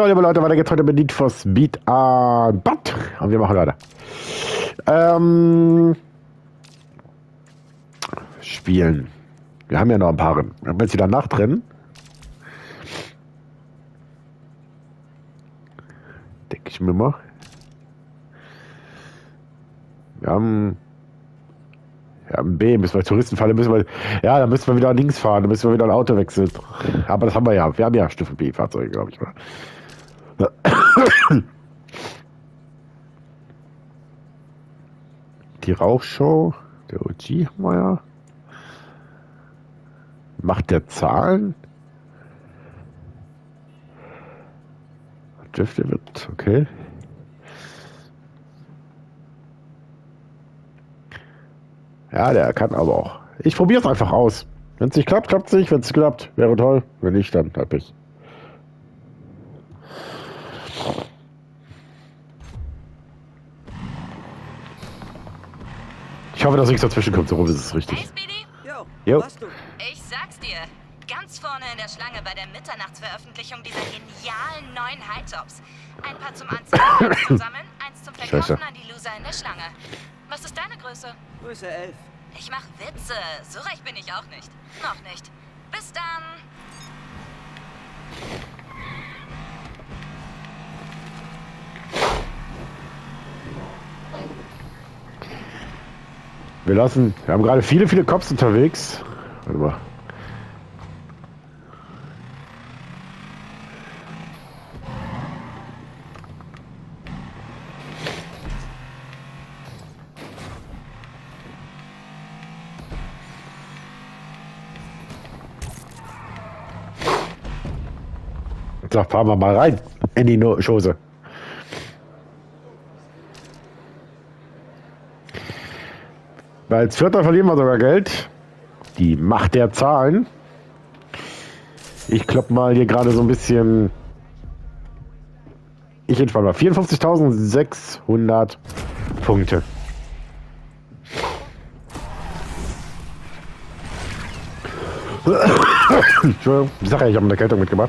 So, liebe Leute, weiter geht's heute mit Need for Speed Bad. Und wir machen weiter. Spielen. Wir haben ja noch ein paar. Wir haben jetzt wieder Nacht drin. Denke ich mir mal. Wir haben B, müssen wir Touristenfalle, ja, da müssen wir wieder links fahren, da müssen wir wieder ein Auto wechseln. Aber das haben wir ja. Wir haben ja Stufe B-Fahrzeuge, glaube ich. Die Rauchshow, der OG haben wir ja. Macht der Zahlen? Drift wird, okay. Ja, der kann aber auch. Ich probiere es einfach aus. Wenn es nicht klappt, klappt es nicht. Wenn es klappt, wäre toll. Wenn nicht, dann hab ich. Ich hoffe, dass nichts dazwischen kommt. So rum ist es richtig. Hey, Speedy? Jo. Ich sag's dir. Ganz vorne in der Schlange bei der Mitternachtsveröffentlichung dieser genialen neuen High-Tops. Ein paar zum Anziehen, eins zum Sammeln, eins zum Verkaufen an die Loser in der Schlange. Was ist deine Größe? Größe 11. Ich mach Witze. So reich bin ich auch nicht. Noch nicht. Bis dann. Wir haben gerade viele Cops unterwegs. Warte mal. So, fahren wir mal rein in die Chose. Weil als Vierter verlieren wir sogar Geld. Die Macht der Zahlen. Ich klopp mal hier gerade so ein bisschen. Ich entspanne mal. 54.600 Punkte. Entschuldigung, ich sag ja, ich habe eine Erkältung mitgemacht.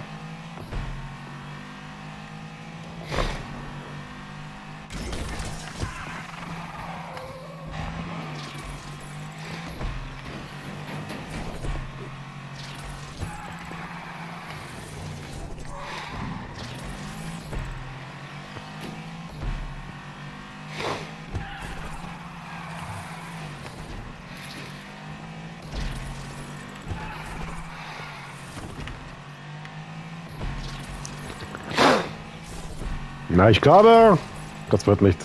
Na, ich glaube, das wird nichts.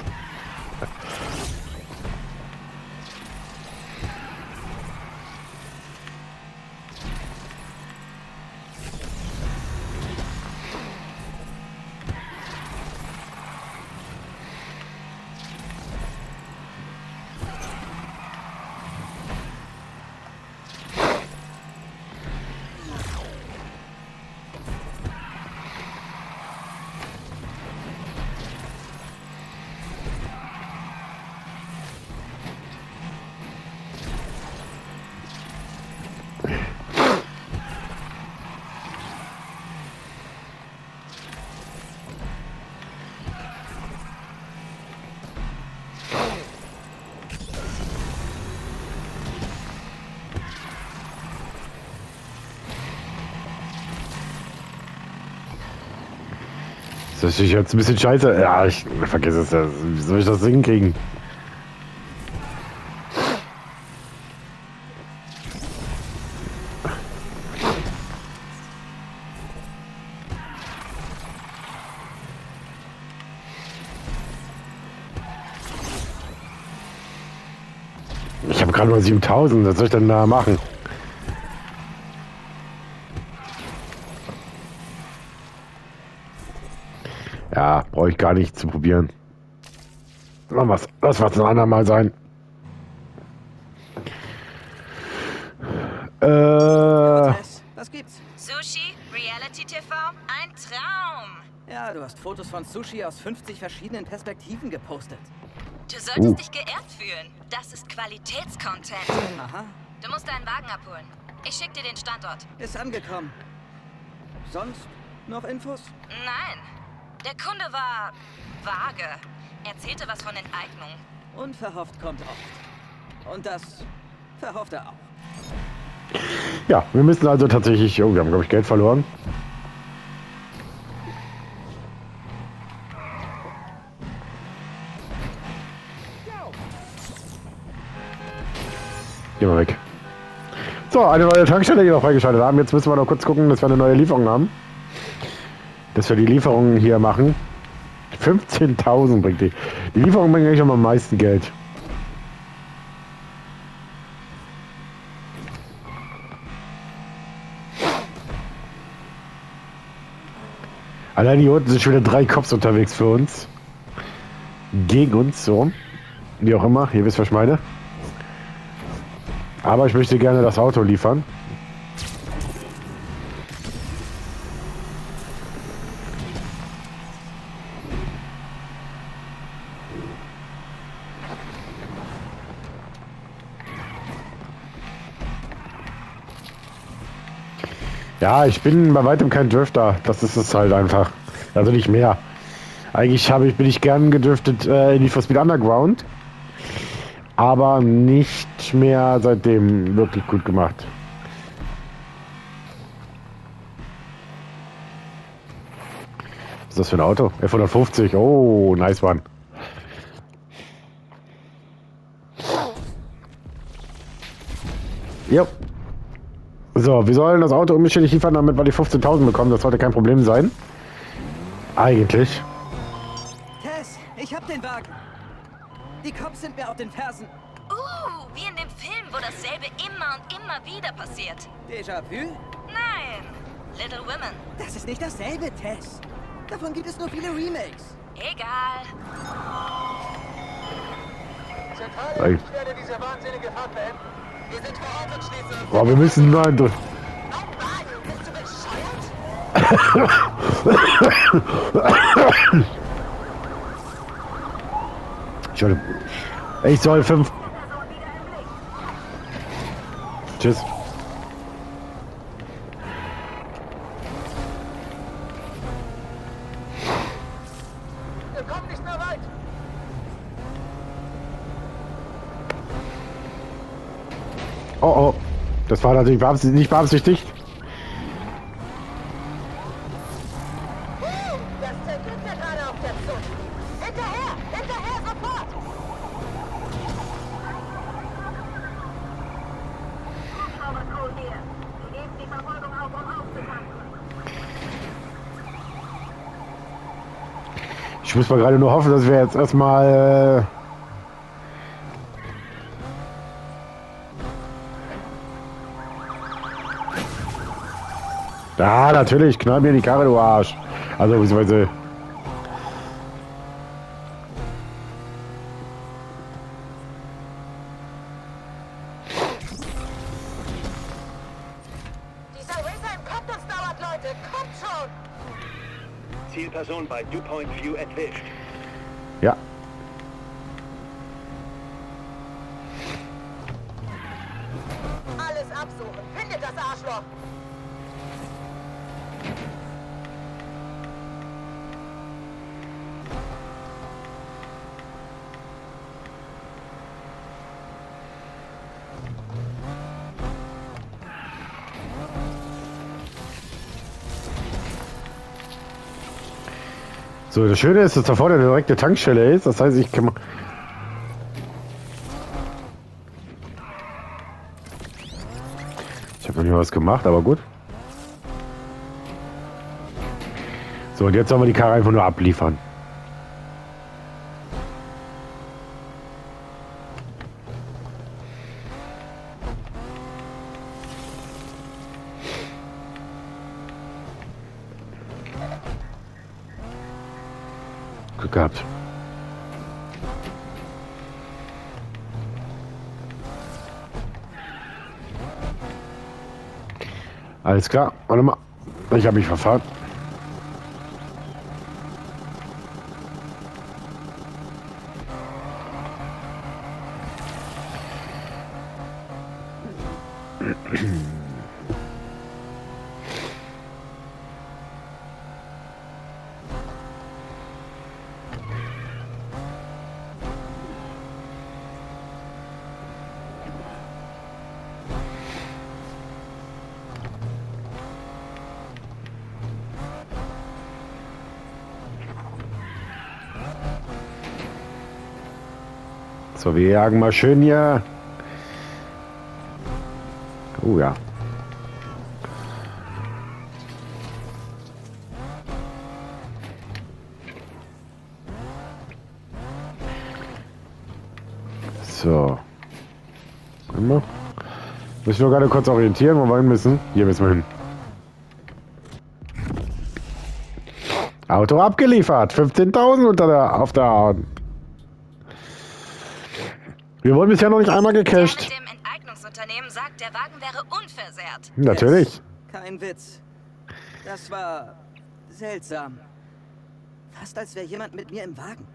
Das ist jetzt ein bisschen scheiße. Ja, ich vergesse es ja. Wie soll ich das hinkriegen? Ich habe gerade nur 7.000. Was soll ich denn da machen? Ja, brauche ich gar nicht zu probieren. Das wird ein andermal sein. Was gibt's? Sushi, Reality TV, ein Traum. Ja, du hast Fotos von Sushi aus 50 verschiedenen Perspektiven gepostet. Du solltest dich geehrt fühlen. Das ist Qualitätscontent. Aha. Du musst deinen Wagen abholen. Ich schick dir den Standort. Ist angekommen. Sonst noch Infos? Nein, Der Kunde war vage. Erzählte was von Enteignung. Unverhofft kommt oft. Und das verhofft er auch. Ja, wir müssen also tatsächlich... Oh, wir haben, glaube ich, Geld verloren. Gehen wir weg. So, eine neue Tankstelle, die wir noch freigeschaltet haben. Jetzt müssen wir noch kurz gucken, dass wir eine neue Lieferung haben. Dass wir die Lieferungen hier machen. 15.000 bringt die. Die Lieferung bringt eigentlich am meisten Geld. Allein hier unten sind schon wieder 3 Cops unterwegs für uns. Gegen uns, so. Wie auch immer, ihr wisst, was ich meine. Aber ich möchte gerne das Auto liefern. Ja, ich bin bei weitem kein Drifter. Das ist es halt einfach. Also nicht mehr. Eigentlich bin ich gern gedriftet in Need for Speed Underground. Aber nicht mehr seitdem wirklich gut gemacht. Was ist das für ein Auto? F150. Oh, nice one. Ja. So, wir sollen das Auto umständlich liefern, damit wir die 15.000 bekommen. Das sollte kein Problem sein. Eigentlich. Tess, ich hab den Wagen. Die Cops sind mir auf den Fersen. Wie in dem Film, wo dasselbe immer und immer wieder passiert. Déjà-vu? Nein, Little Women. Das ist nicht dasselbe, Tess. Davon gibt es nur viele Remakes. Egal. Zentrale, ich werde diese wahnsinnige Fahrt beenden. Wir sind vor Ort und schließen uns. Oh, wir müssen nein. Ein Wagen, bist du bescheuert? Entschuldigung. Ich soll 5. Tschüss. Wir kommen nicht mehr weit. Oh oh. Das war natürlich nicht beabsichtigt. Das zergeht ja gerade auf der Zunge. Hinterher! Hinterher, sofort! Ich muss mal gerade nur hoffen, dass wir jetzt erstmal... Ja, natürlich, knall mir in die Karre, du Arsch. Also, beziehungsweise... Dieser Racer im Kopf dauert, Leute! Kommt schon! Zielperson bei Dewpoint View erwischt. Ja. Alles absuchen! Findet das Arschloch! So, das Schöne ist, dass da vorne eine direkte Tankstelle ist. Das heißt, ich kann... Ich habe noch nie was gemacht, aber gut. So, und jetzt sollen wir die Karre einfach nur abliefern. Glück gehabt. Alles klar, warte mal. Ich habe mich verfahren. So, wir jagen mal schön hier. Oh ja. So. Immer. Muss ich nur gerade kurz orientieren, wo wir hin müssen. Hier müssen wir hin. Auto abgeliefert. 15.000 auf der Art. Wir wurden bisher noch nicht einmal gecached. Der mit dem Enteignungsunternehmen sagt, der Wagen wäre unversehrt. Natürlich. Yes. Kein Witz. Das war seltsam. Fast als wäre jemand mit mir im Wagen.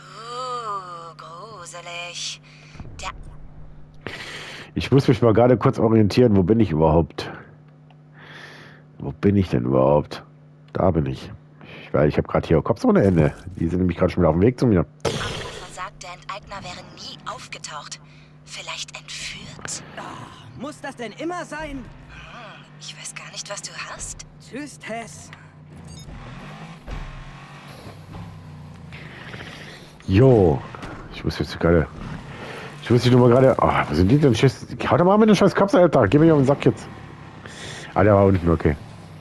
Gruselig. Der Ich muss mich mal gerade kurz orientieren. Wo bin ich überhaupt? Wo bin ich denn überhaupt? Da bin ich. Ich habe gerade hier Kopf ohne Ende. Die sind nämlich gerade schon wieder auf dem Weg zu mir. Anrufer sagt, der Enteigner wäre nie aufgetaucht. Vielleicht entführt. Muss das denn immer sein? Ich weiß gar nicht, was du hast. Tschüss, Tess. Jo. Ich muss jetzt gerade... Ich muss die Nummer gerade... Oh, was sind die denn? Haut doch mal mit dem scheiß Kopf, Alter. Geh mir auf den Sack jetzt. Ah, der war unten, okay.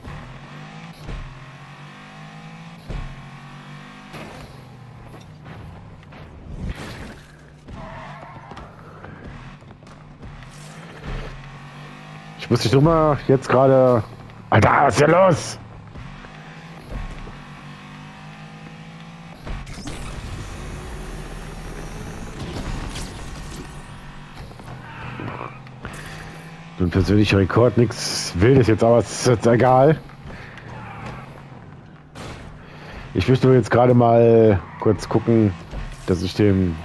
Ich muss die Nummer jetzt gerade... Alter, was ist hier los? So ein persönlicher Rekord, nichts Wildes jetzt, aber es ist jetzt egal. Ich möchte nur jetzt gerade mal kurz gucken, dass ich dem...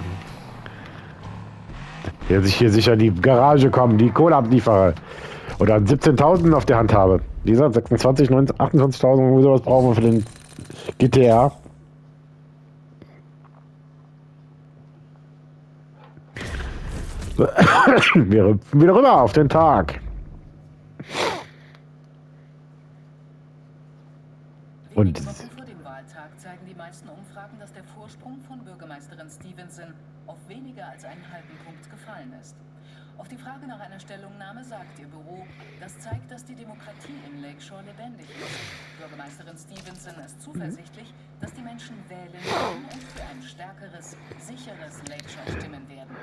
dass ich hier sicher in die Garage komme, die Kohle abliefere. Oder 17.000 auf der Hand habe. Wie gesagt, 26, 28.000, sowas brauchen wir für den GTA. So. Wir hüpfen wieder rüber auf den Tag. Und Wenige Wochen vor dem Wahltag zeigen die meisten Umfragen, dass der Vorsprung von Bürgermeisterin Stevenson auf weniger als einen halben Punkt gefallen ist. Auf die Frage nach einer Stellungnahme sagt ihr Büro, das zeigt, dass die Demokratie in Lakeshore lebendig ist. Bürgermeisterin Stevenson ist zuversichtlich, dass die Menschen wählen werden und für ein stärkeres, sicheres Lakeshore stimmen werden.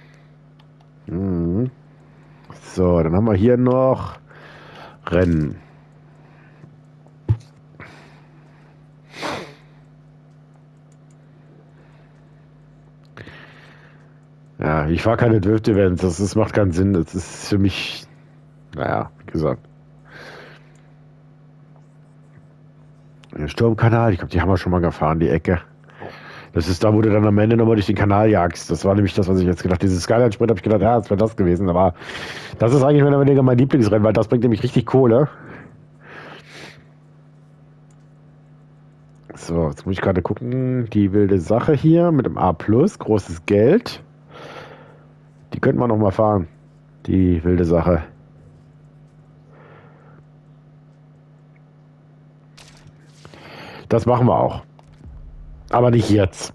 So, dann haben wir hier noch Rennen. Ja, ich fahre keine Drift-Events, das macht keinen Sinn. Das ist für mich, naja, wie gesagt. Der Sturmkanal, ich glaube, die haben wir schon mal gefahren, die Ecke. Das ist da, wo du dann am Ende nochmal durch den Kanal jagst. Das war nämlich das, was ich jetzt gedacht habe. Dieses Skyline-Sprint habe ich gedacht, ja, das wäre das gewesen. Aber das ist eigentlich mehr oder weniger mein Lieblingsrennen, weil das bringt nämlich richtig Kohle. So, jetzt muss ich gerade gucken. Die wilde Sache hier mit dem A+, großes Geld. Die könnten wir noch mal fahren. Die wilde Sache. Das machen wir auch. Aber nicht jetzt.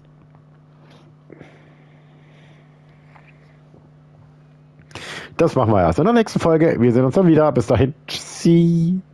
Das machen wir erst in der nächsten Folge. Wir sehen uns dann wieder. Bis dahin. Tschüssi.